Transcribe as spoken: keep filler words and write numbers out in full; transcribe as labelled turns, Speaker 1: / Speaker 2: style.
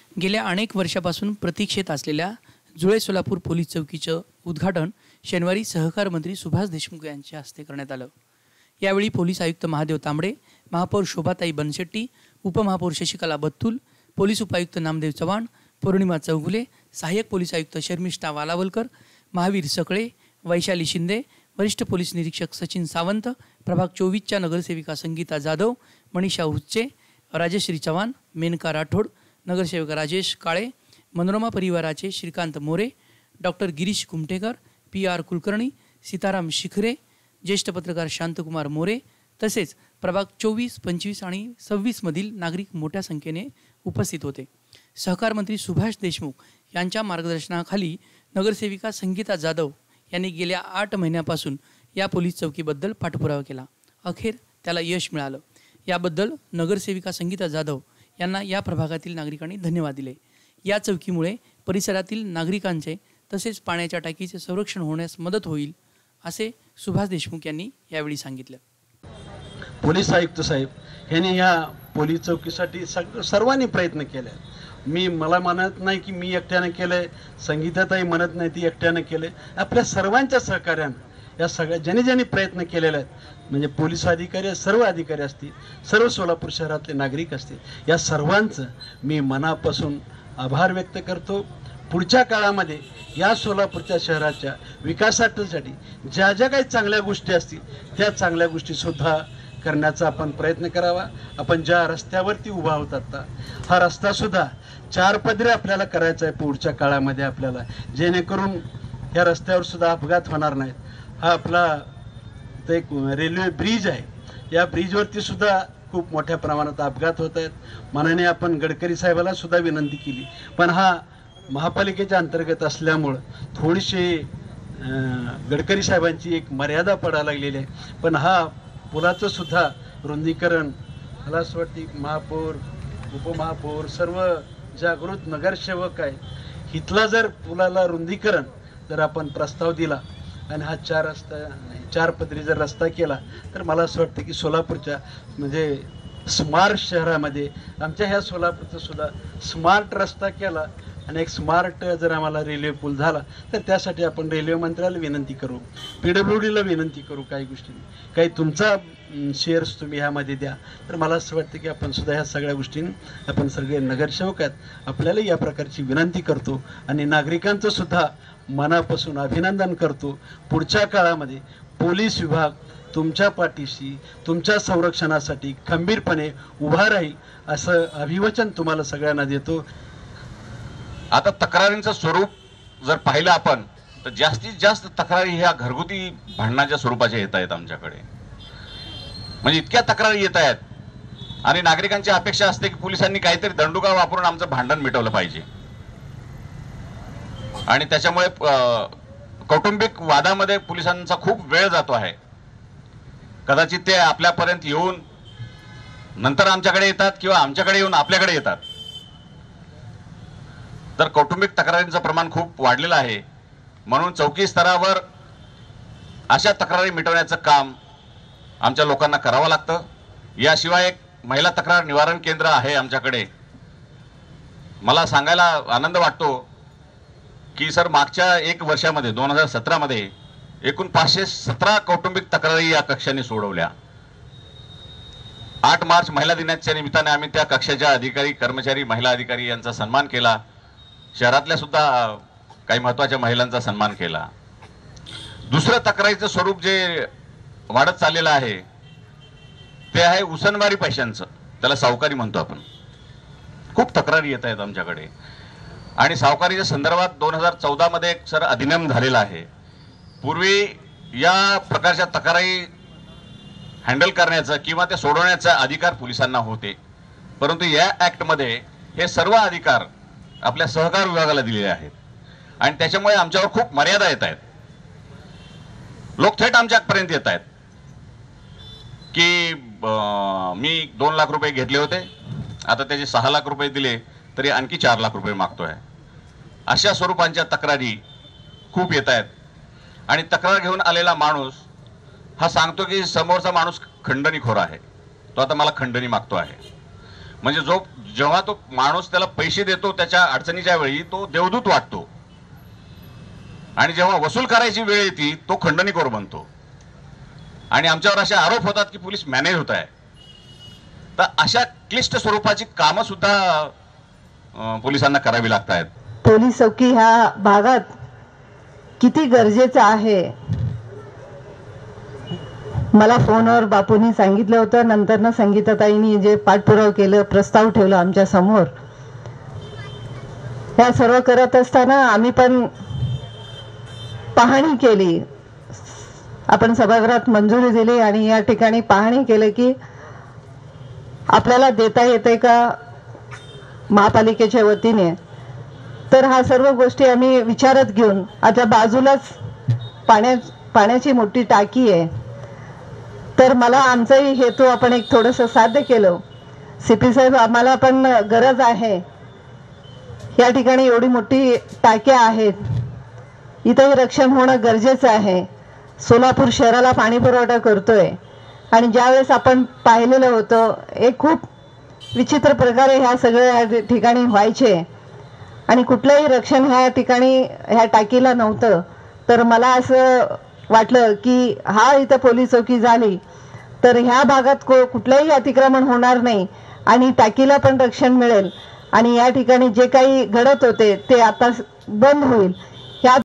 Speaker 1: गेल्या अनेक वर्षापासून प्रतीक्षेत असलेल्या जुळे सोलापूर पोलीस चौकीचं उद्घाटन शनिवारी सहकार मंत्री सुभाष देशमुख यांच्या हस्ते करण्यात आलं। यावेळी पोलीस आयुक्त महादेव तांबडे, महापौर शोभाताई बनशेट्टी, उपमहापौर शशिकला बत्तुल, पोलीस उपायुक्त नामदेव चव्हाण, पौर्णिमा चौगुले, सहाय्यक पोलीस आयुक्त शर्मिष्ठा वालावलकर, महावीर सकळे, वैशाली शिंदे, वरिष्ठ पोलीस निरीक्षक सचिन सावंत, प्रभाग चोवीसच्या नगरसेविका संगीता जाधव, मनीषा हुच्चे, राजश्री चव्हाण, मेनका राठोड, नगरसेवक राजेश काळे, मनोरमा परिवाराचे Shrikant More, doctor Girish Kumtekar, P R Kulkarni, Sitaram Shikhare, ज्येष्ठ पत्रकार शांतकुमार मोरे तसेच प्रभाग चोवीस, पंचवीस आणि सव्वीस मधील नागरिक मोठ्या संख्येने उपस्थित होते। सहकार मंत्री सुभाष देशमुख यांच्या मार्गदर्शनाखाली नगरसेविका संगीता जाधव यांनी गेल्या आठ महिन्यापासून या पोलीस चौकीबद्दल पाठपुरावा केला। अखेर त्याला यश मिळालं। याबद्दल नगरसेविका संगीता जाधव यांना या प्रभागातील नागरिकांनी धन्यवाद दिले। या चौकीमुळे परिसरातील नागरिकांचे तसेच पाण्याच्या टाकीचे संरक्षण होण्यास मदत होईल असे सुभाष देशमुख यांनी यावेळी सांगितलं।
Speaker 2: पोलीस आयुक्त साहेब यांनी या पोलीस चौकीसाठी सर्वांनी प्रयत्न केले। मी मला म्हणत नाही की मी एकट्याने केले, संगीताताई म्हणत नाही ती एकट्याने केले, आपल्या सर्वांच्या सहकार्याने या सगळ्या ज्यांनी ज्यांनी प्रयत्न केलेले आहेत, म्हणजे पोलीस अधिकारी, सर्व अधिकारी असतील, सर्व सोलापूर शहरातले नागरिक असतील, या सर्वांचं मी मनापासून आभार व्यक्त करतो। पुढच्या काळामध्ये या सोलापूरच्या शहराच्या विकासासाठी ज्या ज्या काही चांगल्या गोष्टी असतील त्या चांगल्या गोष्टी सुद्धा करण्याचा आपण प्रयत्न करावा। आपण ज्या रस्त्यावरती उभा आहोत आता, हा रस्ता सुद्धा चार पदरी आपल्याला करायचा आहे पुढच्या काळामध्ये आपल्याला, जेणेकरून या रस्त्यावर सुद्धा अपघात होणार नाहीत। हा आपला एक रेल्वे ब्रिज आहे, या ब्रिजवरती सुद्धा खूप मोठ्या प्रमाणात अपघात होत आहेत। माननीय आपण गडकरी साहेबाला सुद्धा विनंती केली, पण हा महापालिकेच्या अंतर्गत असल्यामुळं थोडीशी गडकरी साहेबांची एक मर्यादा पडायला लागलेली आहे। पण हा पुलाचं सुद्धा रुंदीकरण मला असं वाटतं महापौर, उपमहापौर, सर्व जागृत नगरसेवक आहे, इथला जर पुलाला रुंदीकरण जर आपण प्रस्ताव दिला आणि हा चार रस्ता चार पदरी जर रस्ता केला तर मला असं वाटतं की सोलापूरच्या म्हणजे स्मार्ट शहरामध्ये आमच्या ह्या सोलापूरचा सुद्धा स्मार्ट रस्ता केला आणि एक स्मार्ट जर आम्हाला रेल्वे पूल झाला तर त्यासाठी आपण रेल्वे मंत्र्याला विनंती करू, पी डब्ल्यू डीला विनंती करू, काही गोष्टी काही तुमचा शेअर्स तुम्ही ह्यामध्ये द्या। तर मला असं वाटतं की आपण सुद्धा ह्या सगळ्या गोष्टींनी आपण सगळे नगरसेवक आहेत, आपल्याला या प्रकारची विनंती करतो आणि नागरिकांचं सुद्धा मनापासून अभिनंदन करतो। पुढच्या काळामध्ये पोलीस विभाग तुमच्या पाठीशी, तुमच्या संरक्षणासाठी खंबीरपणे उभा राहील असं अभिवचन तुम्हाला सगळ्यांना देतो।
Speaker 3: आता तक्रारींचं स्वरूप जर पाहिलं आपण तर जास्तीत जास्त तक्रारी ह्या घरगुती भांडणाच्या स्वरूपाच्या येत आहेत आमच्याकडे, म्हणजे इतक्या तक्रारी येत आहेत आणि नागरिकांची अपेक्षा असते की पोलिसांनी काहीतरी दंडुका वापरून आमचं भांडण मिटवलं पाहिजे आणि त्याच्यामुळे कौटुंबिक वादामध्ये पोलिसांचा खूप वेळ जातो आहे। कदाचित ते आपल्यापर्यंत येऊन नंतर आमच्याकडे येतात किंवा आमच्याकडे येऊन आपल्याकडे येतात। तर कौटुंबिक तक्रारींचं प्रमाण खूप वाढलेलं आहे, म्हणून चौकी स्तरावर अशा तक्रारी मिटवण्याचं काम आमच्या लोकांना करावं लागतं। याशिवाय एक महिला तक्रार निवारण केंद्र आहे आमच्याकडे। मला सांगायला आनंद वाटतो की सर मागच्या एक वर्षामध्ये दोन हजार सतरा मध्ये एकूण पाचशे सतरा कौटुंबिक तक्रारी या कक्षाने सोडवल्या। आठ मार्च महिला दिनाच्या निमित्ताने आम्ही त्या कक्षाच्या अधिकारी, कर्मचारी, महिला अधिकारी यांचा सन्मान केला। शहरातल्या सुद्धा काही महत्त्वाच्या महिलांचा सन्मान केला। दुसरं तक्रारीचं स्वरूप जे वाढत चाललेलं आहे ते आहे उसनवारी पैशांचं, त्याला सावकारी म्हणतो आपण। खूप तक्रारी येत आहेत आमच्याकडे आणि सावकारीच्या संदर्भात दोन हजार चौदा मध्ये एक सर अधिनियम झालेला आहे। पूर्वी या प्रकारच्या तक्रारी हँडल करण्याचा किंवा ते सोडवण्याचा अधिकार पोलिसांना होते, परंतु या ॲक्टमध्ये हे सर्व अधिकार आपल्या सहकार विभागाला दिलेले आहेत आणि त्याच्यामुळे आमच्यावर खूप मर्यादा येत आहेत। लोक थेट आमच्यापर्यंत येत आहेत की मी दोन लाख रुपये घेतले होते, आता त्याचे सहा लाख रुपये दिले तरी आणखी चार लाख रुपये मागतोय। अशा स्वरूपांच्या तक्रारी खूप येत आहेत आणि तक्रार घेऊन आलेला माणूस हा सांगतो की समोरचा माणूस खंडणीखोर आहे, तो आता मला खंडणी मागतो आहे। म्हणजे जो जेव्हा तो माणूस त्याला पैसे देतो त्याच्या अडचणीच्या वेळी तो देवदूत वाटतो, आणि जेव्हा वसूल करायची वेळ येते तो खंडणीखोर बनतो. आणि आमच्यावर असे आरोप होतात की पोलीस मॅनेज होत आहे. तर अशा क्लिष्ट स्वरूपाची कामं सुद्धा अं, पोलिसांना करावी लागत आहेत.
Speaker 4: पोलीस चौकी ह्या भागात किती गरजेचं आहे मला फोनवर बापूंनी सांगितलं होतं. नंतरनं संगीताताईंनी जे पाठपुरावा केलं, प्रस्ताव ठेवला आमच्या समोर, ह्या सर्व करत असताना आम्ही पण पाहणी केली. आपण सभागृहात मंजुरी दिली आणि या ठिकाणी पाहणी केली की आपल्याला देता येते का महापालिकेच्या वतीने. तर हा सर्व गोष्टी आम्ही विचारात घेऊन, आता बाजूलाच पाण्या पाण्याची मोठी टाकी आहे, तर मला आमचाही हेतू आपण एक थोडंसं साध्य केलं. सीपी साहेब, आम्हाला पण गरज आहे, या ठिकाणी एवढी मोठी टाक्या आहेत, इथंही रक्षण होणं गरजेचं आहे. सोलापूर शहराला पाणी पुरवठा करतोय आणि ज्यावेळेस आपण पाहिलेलं होतं एक खूप विचित्र प्रकारे ह्या सगळ्या ठिकाणी व्हायचे आणि कुठलंही रक्षण ह्या ठिकाणी ह्या टाकीला नव्हतं. तर मला असं वाटलं की हा इथं पोलीस चौकी झाली तर ह्या भागात को कुठलंही अतिक्रमण होणार नाही आणि टाकीला पण रक्षण मिळेल आणि या ठिकाणी जे काही घडत होते ते आता बंद होईल.